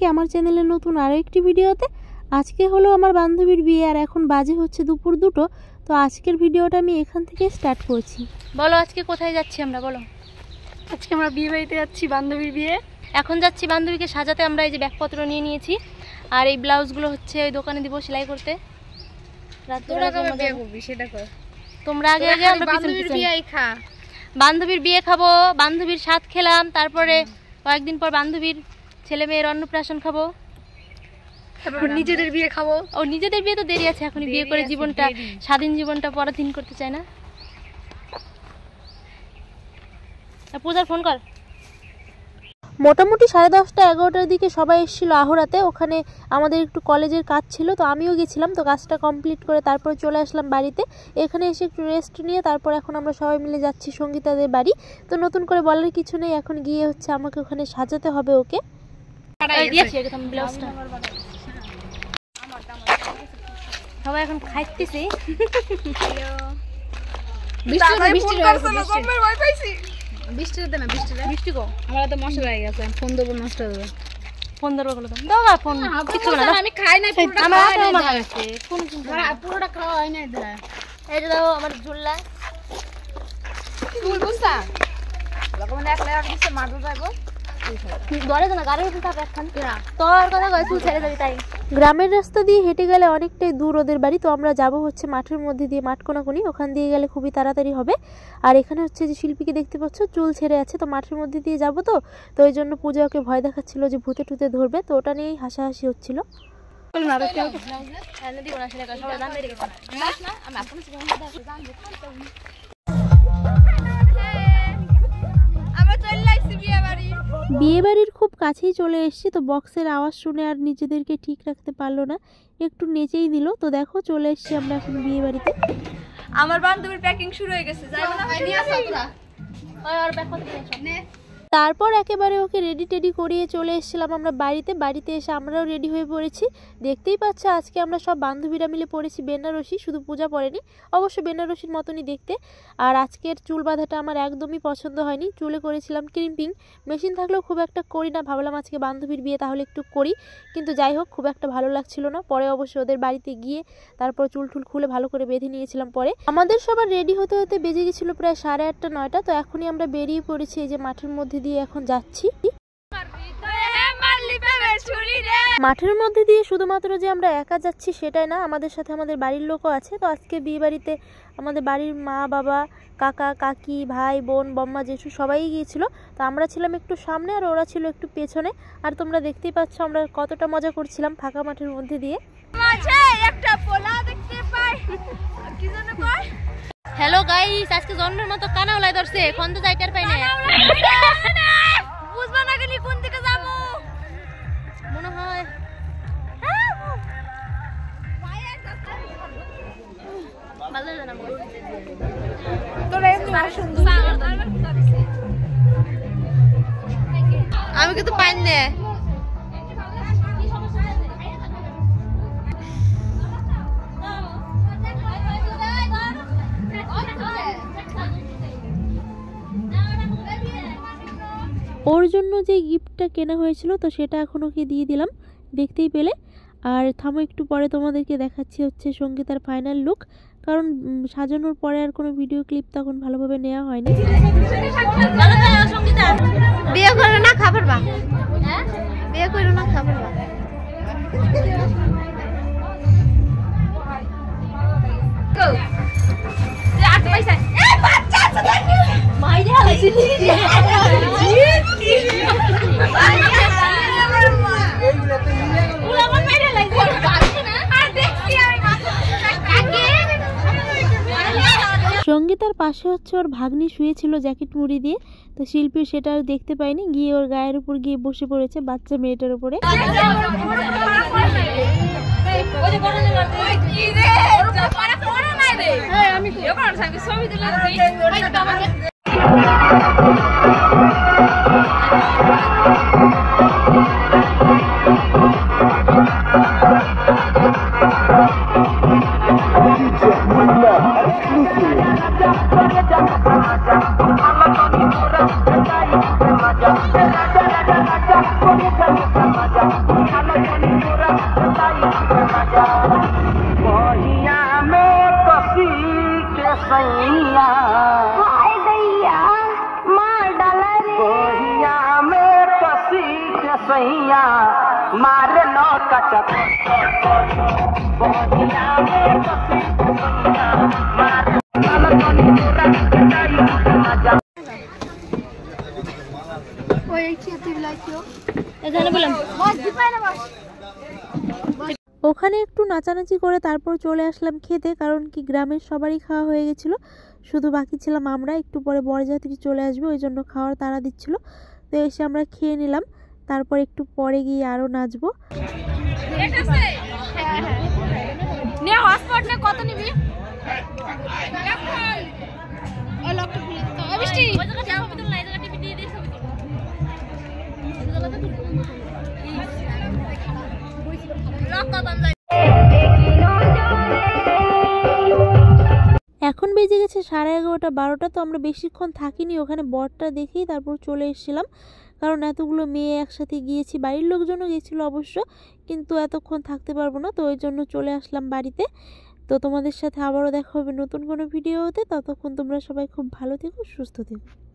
সবাইকে আমার চ্যানেলে নতুন আরও একটি ভিডিওতে। আজকে হলো আমার বান্ধবীর বিয়ে আর এখন বাজে হচ্ছে দুপুর 2টো। তো আজকের ভিডিওটা আমি এখান থেকে স্টার্ট করছি। বলো আজকে কোথায় যাচ্ছি আমরা, বলো। আজকে আমরা বিয়ে বাড়িতে যাচ্ছি, বান্ধবীর বিয়ে। এখন যাচ্ছি বান্ধবীকে সাজাতে। আমরা এই যে ব্যাগপত্র নিয়ে নিয়েছি আর এই ব্লাউজগুলো হচ্ছে ওই দোকানে দিব সেলাই করতে। তোমরা আগে আগে বান্ধবীর বিয়ে খাবো, বান্ধবীর স্বাদ খেলাম, তারপরে কয়েকদিন পর বান্ধবীর ছেলে মেয়ের অন্নপ্রাশন খাবো, তারপর নিজেদের বিয়ে খাবো। ও নিজেদের বিয়ে তো দেরি আছে, এখনই বিয়ে করে জীবনটা স্বাধীন জীবনটা পরাধীন করতে চায় না। পূজার ফোন কর। মোটামুটি 10:30 11টার দিকে সবাই এসেছিলো আহরাতে। ওখানে আমাদের একটু কলেজের কাজ ছিল, তো আমিও গেছিলাম। তো কাজটা কমপ্লিট করে তারপর চলে আসলাম বাড়িতে। এখানে এসে একটু রেস্ট নিয়ে তারপর এখন আমরা সবাই মিলে যাচ্ছি সঙ্গীতাদের বাড়ি। তো নতুন করে বলার কিছু নেই, এখন গিয়ে হচ্ছে আমাকে ওখানে সাজাতে হবে ওকে। সবাই এখন খাইতেছি। বৃষ্টি গো, আমার তো মশলা হয়ে গেছে। ফোন দেবো, নষ্ট হয়ে যাবে। ফোন দেবো বলে দাও না, ফোন কিছু না, আমি খাই না। পুরোটা খাওয়া হয় না। এই যে দাও আমার ঝুল্লা গ্রামের রাস্তা দিয়ে হেঁটে গেলে অনেকটাই দূর ওদের বাড়ি। তো আমরা যাব হচ্ছে মাঠের মধ্যে দিয়ে, মাঠ কোনাকুনি, ওখান দিয়ে গেলে খুবই তাড়াতাড়ি হবে। আর এখানে হচ্ছে যে শিল্পীকে দেখতে পাচ্ছ চুল ছেড়ে আছে, তো মাঠের মধ্যে দিয়ে যাব। তো ওই জন্য পূজা ওকে ভয় দেখাচ্ছিল যে ভূতে টুতে ধরবে, তো ওটা নিয়েই হাসাহাসি হচ্ছিল। বিয়ে বাড়ির খুব কাছেই চলে এসেছি। তো বক্সের আওয়াজ শুনে আর নিজেদেরকে ঠিক রাখতে পারলো না, একটু নেচেই দিল। তো দেখো চলে এসেছি আমরা এখন বিয়ে বাড়িতে। আমার বান্ধবীর প্যাকিং শুরু হয়ে গেছে। তারপর একেবারে ওকে রেডি টেডি করিয়ে চলে এসেছিলাম আমরা বাড়িতে এসে আমরাও রেডি হয়ে পড়েছি। দেখতেই পাচ্ছ আজকে আমরা সব বান্ধবীরা মিলে পড়েছি বেনারসি, শুধু পূজা পড়েনি, অবশ্য বেনারসির মতনই দেখতে। আর আজকের চুল বাঁধাটা আমার একদমই পছন্দ হয়নি, চুলে করেছিলাম ক্রিম্পিং। মেশিন থাকলেও খুব একটা করি না, ভাবলাম আজকে বান্ধবীর বিয়ে তাহলে একটু করি, কিন্তু যাই হোক খুব একটা ভালো লাগছিল না। পরে অবশ্য ওদের বাড়িতে গিয়ে তারপর চুল টুল খুলে ভালো করে বেঁধে নিয়েছিলাম। পরে আমাদের সবার রেডি হতে হতে বেজে গেছিলো প্রায় 8:30 9টা। তো এখনই আমরা বেরিয়ে পড়েছি এই যে মাঠের মধ্যে দিয়ে এখন যাচ্ছি। মাঠের মধ্যে দিয়ে শুধুমাত্র যে আমরা একা যাচ্ছি সেটাই না, আমাদের সাথে আমাদের বাড়ির লোকও আছে। তো আজকে বিয়ে বাড়িতে আমাদের বাড়ির মা বাবা কাকা কাকি ভাই বোন বম্মা জেঠু সবাই গিয়েছিল। তো আমরা ছিলাম একটু সামনে আর ওরা ছিল একটু পেছনে। আর তোমরা দেখতেই পাচ্ছ আমরা কতটা মজা করছিলাম ফাঁকা মাঠের মধ্যে দিয়ে। হ্যালো গাইস, আজকে জন্মের মতো কানা ওলাই ধরছে, ফোন তো যাইটার পাই না। বুঝবা না গেলি কোন দিকে যাবো মনে হয়। আমি কিন্তু পাই না। ওর জন্য যে গিফটটা কেনা হয়েছিল তো সেটা এখন ওকে দিয়ে দিলাম, দেখতেই পেলে। আর থামো একটু পরে তোমাদেরকে দেখাচ্ছি হচ্ছে সঙ্গীতার ফাইনাল লুক, কারণ সাজানোর পরে আর কোনো ভিডিও ক্লিপ তখন ভালোভাবে নেওয়া হয়নি। বিয়ে করো না খাবার বা, বিয়ে করো না খাবার বা। সঙ্গীতার পাশে হচ্ছে ওর ভাগ্নি শুয়েছিল জ্যাকেট মুড়ি দিয়ে। তো শিল্পী সেটা আর দেখতে পায়নি, গিয়ে ওর গায়ের উপর গিয়ে বসে পড়েছে বাচ্চা মেয়েটার উপরে। I'm सैया हाय दैया मार डाला रे बोहिया में कसी के सैया मारे नो कचक बोहिया में कसी के सैया मारे लाल तनी पूरा कटाई मजा ওই খেতে বিলাইছো এখানে বললাম বস দিপাই না বস ওখানে একটু নাচানাচি করে তারপর চলে আসলাম খেতে, কারণ কি গ্রামের সবারই খাওয়া হয়ে গেছিলো, শুধু বাকি ছিলাম আমরা। একটু পরে বরযাত্রী চলে আসবে, ওই জন্য খাওয়ার তাড়া দিচ্ছিল। তো এসে আমরা খেয়ে নিলাম, তারপর একটু পরে গিয়ে আরও নাচবো। নে হটস্পট নে কত নিবি ও লকটা খুলে দিতে হবে বৃষ্টি ওই জায়গা যাও ভিতর না এই জায়গা টিভি দিয়ে দিই ছবি তুলো এখন বেজে গেছে 11:30 12টা। তো আমরা বেশিক্ষণ থাকিনি ওখানে, বরটা দেখেই তারপর চলে এসেছিলাম, কারণ এতগুলো মেয়ে একসাথে গিয়েছি। বাড়ির লোকজনও গেছিলো অবশ্য, কিন্তু এতক্ষণ থাকতে পারবো না, তো ওই জন্য চলে আসলাম বাড়িতে। তো তোমাদের সাথে আবারও দেখা হবে নতুন কোনো ভিডিওতে। ততক্ষণ তোমরা সবাই খুব ভালো থেকো, সুস্থ থেকো।